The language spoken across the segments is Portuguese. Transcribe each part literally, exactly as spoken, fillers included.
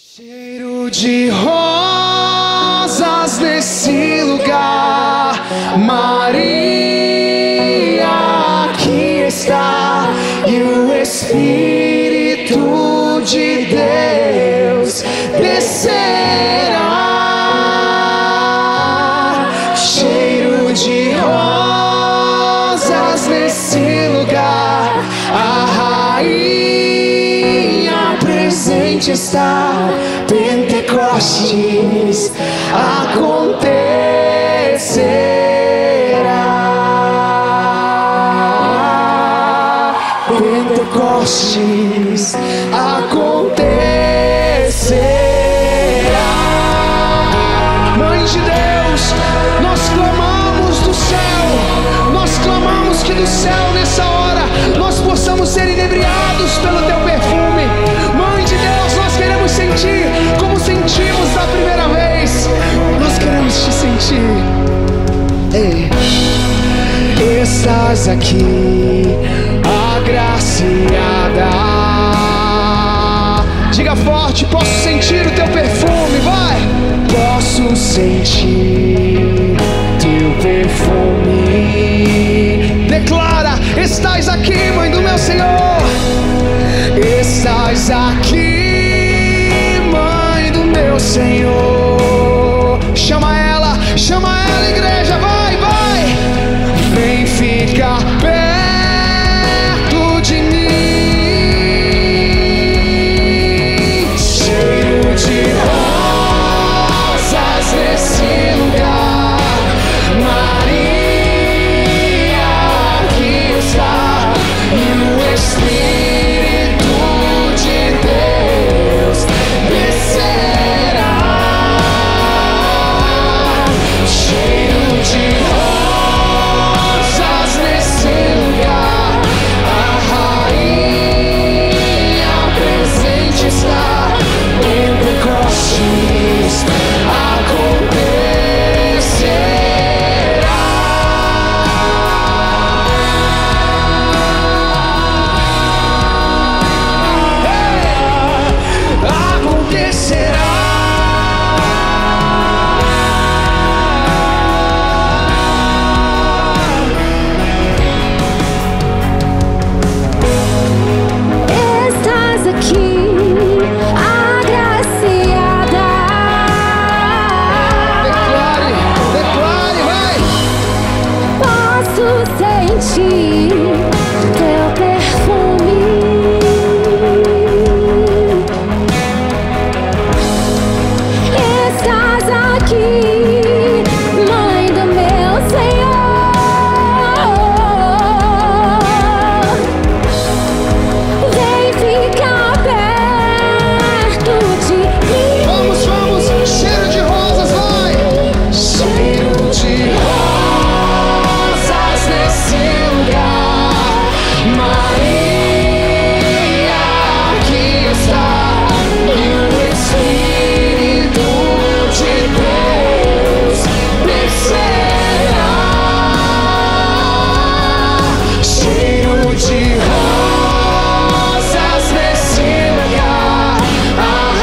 Cheiro de rosas nesse lugar, Maria aqui está, e o Espírito de Deus descerá. Cheiro de rosas nesse lugar, a rainha presente está. Pentecostes acontecerá. Pentecostes acontecerá. Mãe de Deus, nós clamamos do céu, nós clamamos que do céu nessa hora nós possamos ser inebriados pelo teu perfume. Mãe de Deus, nós queremos sentir como sentimos da primeira vez. Nós queremos te sentir. Ei. Estás aqui, agraciada. Diga forte: posso sentir o teu perfume, vai. Posso sentir teu perfume. Declara: estás aqui, mãe do meu Senhor. Estás aqui, mãe do meu Senhor. Chama ela, chama ela, igreja, vai, vai. Vem ficar perto de mim. Cheiro de rosas nesse lugar, Maria aqui está, e o Espírito de Deus descerá. Cheiro de rosas nesse lugar, a rainha presente está. Pentecostes acontecerá. Acontecerá. Estás aqui, agraciada. Declare, declare, vai. Posso sentir teu perfume. Estás aqui, mãe do meu Senhor. Vem ficar perto de mim. Vamos, vamos. Cheiro de rosas, vai. Cheiro de rosas nesse lugar, Maria aqui está, e o Espírito de Deus descerá. Cheiro de rosas nesse lugar, a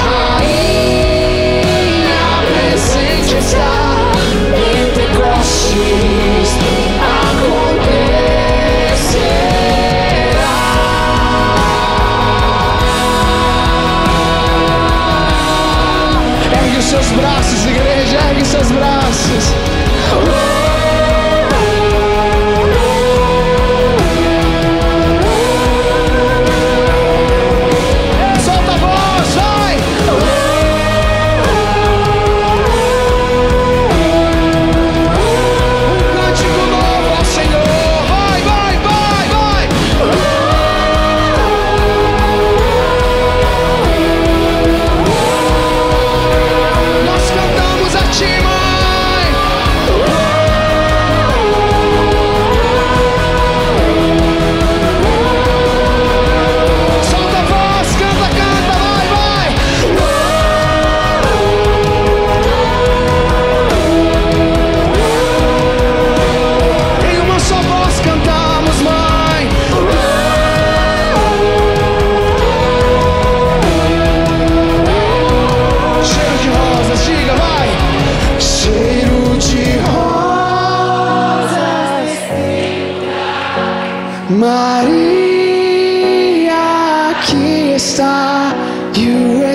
rainha presente está. Pentecostes acontecerá. Ergue os seus braços, igreja, ergue os seus braços. Solta a voz, vai. Um cântico novo ao Senhor. Vai, vai, vai, vai. Nós cantamos a ti, mãe.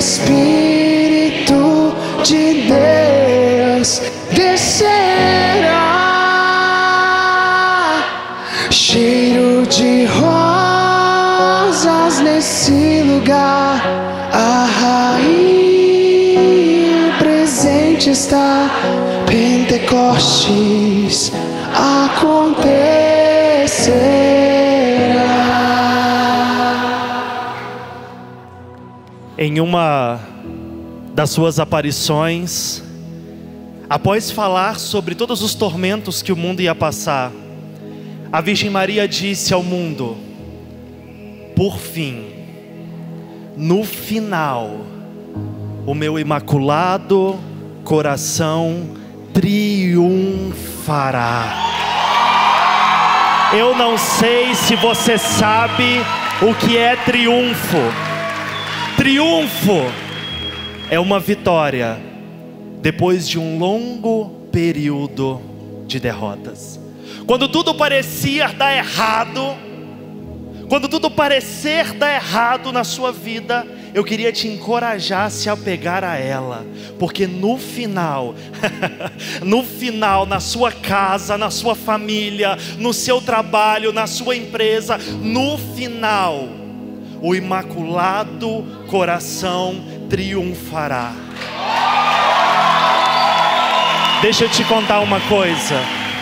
Espírito de Deus descerá, cheiro de rosas nesse lugar. A rainha presente está. Pentecostes acontecerá. Em uma das suas aparições, após falar sobre todos os tormentos que o mundo ia passar, a Virgem Maria disse ao mundo: por fim, no final, o meu imaculado coração triunfará. Eu não sei se você sabe o que é triunfo. Triunfo é uma vitória depois de um longo período de derrotas. Quando tudo parecia dar errado, quando tudo parecer dar errado na sua vida, eu queria te encorajar a se apegar a ela, porque no final, no final, na sua casa, na sua família, no seu trabalho, na sua empresa, no final, o Imaculado Coração triunfará. Deixa eu te contar uma coisa.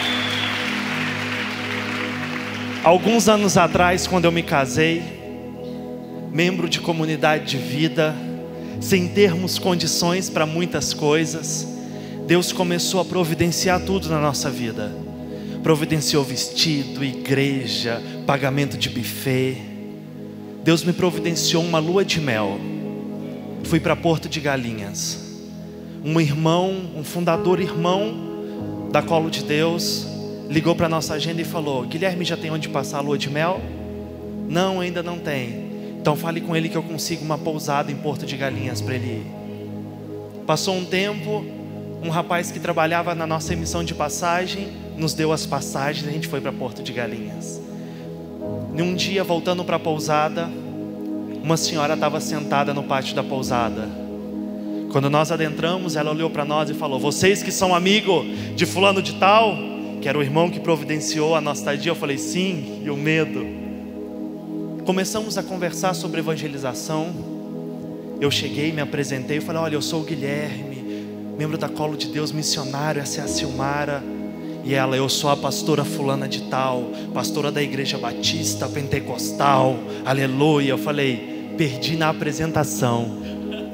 Alguns anos atrás, quando eu me casei, membro de comunidade de vida, sem termos condições para muitas coisas, Deus começou a providenciar tudo na nossa vida. Providenciou vestido, igreja, pagamento de buffet. Deus me providenciou uma lua de mel. Fui para Porto de Galinhas. Um irmão, um fundador irmão da Colo de Deus, ligou para a nossa agenda e falou: Guilherme, já tem onde passar a lua de mel? Não, ainda não tem. Então fale com ele que eu consigo uma pousada em Porto de Galinhas para ele ir. Passou um tempo, um rapaz que trabalhava na nossa emissão de passagem nos deu as passagens e a gente foi para Porto de Galinhas. E um dia, voltando para a pousada, uma senhora estava sentada no pátio da pousada. Quando nós adentramos, ela olhou para nós e falou: vocês que são amigos de fulano de tal, que era o irmão que providenciou a nossa estadia? Eu falei: sim. E o medo? Começamos a conversar sobre evangelização. Eu cheguei, me apresentei e falei: olha, eu sou o Guilherme, membro da Colo de Deus, missionário, essa é a Silmara. E ela: eu sou a pastora fulana de tal, pastora da igreja batista, pentecostal, aleluia. Eu falei: perdi na apresentação.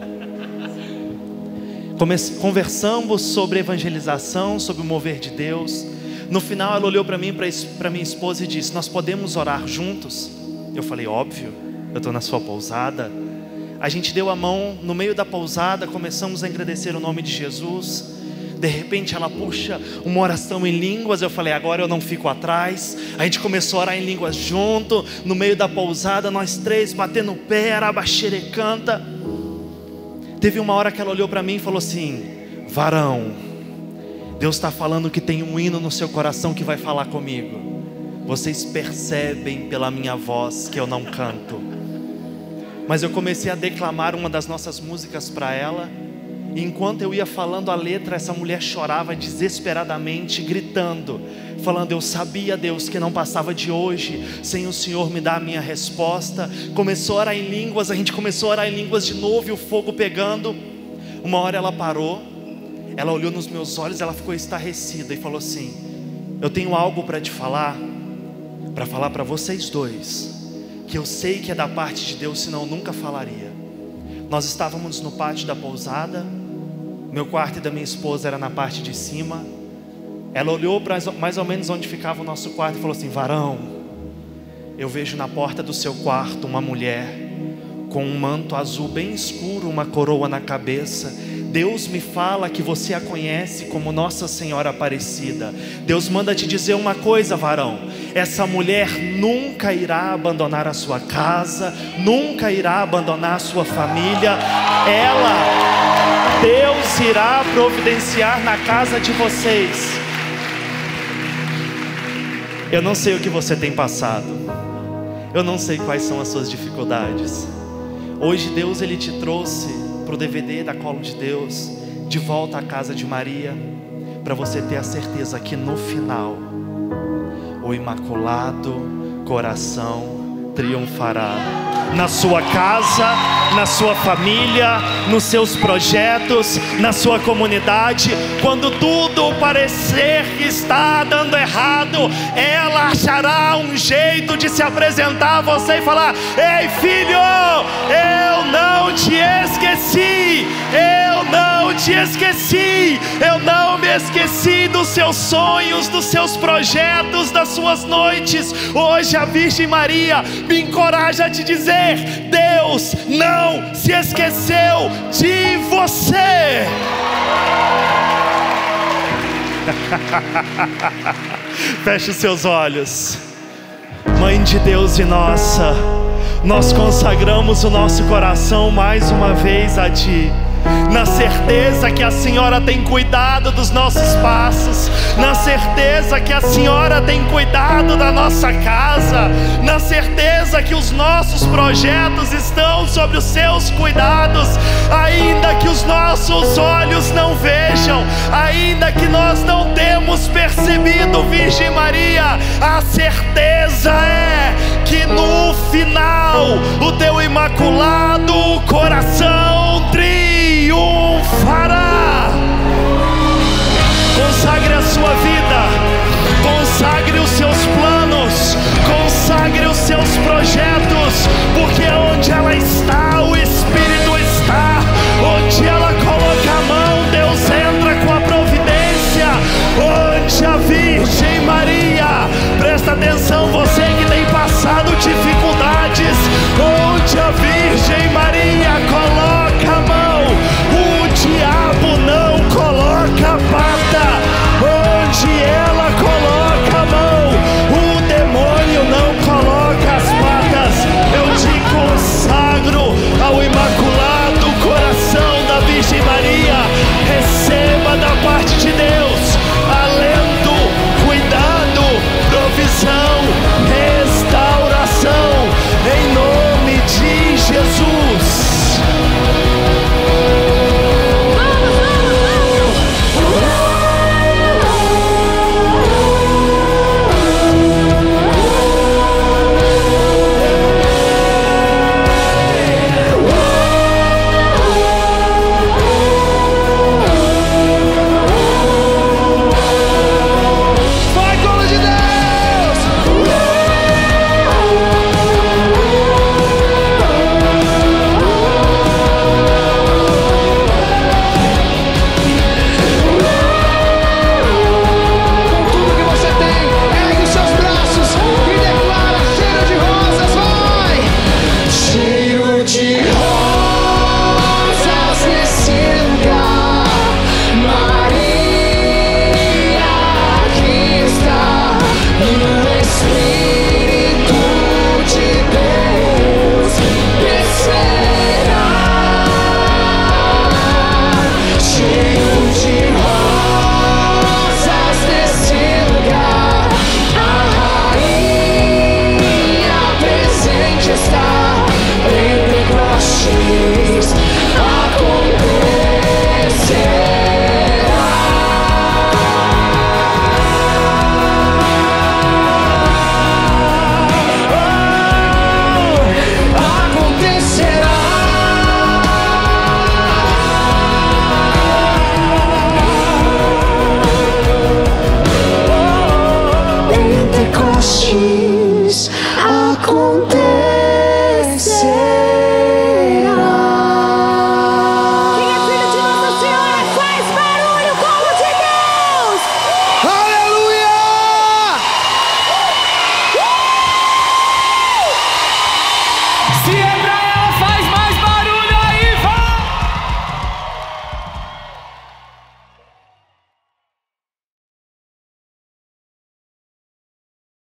Conversamos sobre evangelização, sobre o mover de Deus. No final ela olhou para mim, para minha esposa e disse: nós podemos orar juntos? Eu falei: óbvio, eu estou na sua pousada. A gente deu a mão no meio da pousada, começamos a agradecer o nome de Jesus. De repente ela puxa uma oração em línguas. Eu falei: agora eu não fico atrás. A gente começou a orar em línguas junto, no meio da pousada, nós três batendo o pé, arabaxere canta. Teve uma hora que ela olhou para mim e falou assim: varão, Deus está falando que tem um hino no seu coração que vai falar comigo. Vocês percebem pela minha voz que eu não canto. Mas eu comecei a declamar uma das nossas músicas para ela. E enquanto eu ia falando a letra, essa mulher chorava desesperadamente, gritando, falando: eu sabia, Deus, que não passava de hoje sem o Senhor me dar a minha resposta. Começou a orar em línguas, a gente começou a orar em línguas de novo e o fogo pegando. Uma hora ela parou, ela olhou nos meus olhos, ela ficou estarrecida e falou assim: eu tenho algo para te falar, para falar para vocês dois, que eu sei que é da parte de Deus, senão eu nunca falaria. Nós estávamos no pátio da pousada, meu quarto e da minha esposa era na parte de cima. Ela olhou para mais ou menos onde ficava o nosso quarto e falou assim: varão, eu vejo na porta do seu quarto uma mulher com um manto azul bem escuro, uma coroa na cabeça. Deus me fala que você a conhece como Nossa Senhora Aparecida. Deus manda te dizer uma coisa, varão: essa mulher nunca irá abandonar a sua casa, nunca irá abandonar a sua família. Ela, Deus irá providenciar na casa de vocês. Eu não sei o que você tem passado, eu não sei quais são as suas dificuldades. Hoje Deus ele te trouxe para o D V D da Colo de Deus, De Volta à Casa de Maria, para você ter a certeza que no final o Imaculado Coração triunfará na sua casa, na sua família, nos seus projetos, na sua comunidade. Quando tudo parecer que está dando errado, ela achará um jeito de se apresentar a você e falar: ei filho, eu não te esqueci, eu não te esqueci, eu não me esqueci dos seus sonhos, dos seus projetos, das suas noites. Hoje a Virgem Maria me encoraja a te dizer: Deus não se esqueceu de você. Feche os seus olhos. Mãe de Deus e nossa, nós consagramos o nosso coração mais uma vez a Ti, na certeza que a Senhora tem cuidado dos nossos passos, na certeza que a Senhora tem cuidado da nossa casa, na certeza que os nossos projetos estão sob os Seus cuidados, ainda que os nossos olhos não vejam, ainda que nós não temos percebido, Virgem Maria, a certeza é que no final o Teu Imaculado Coração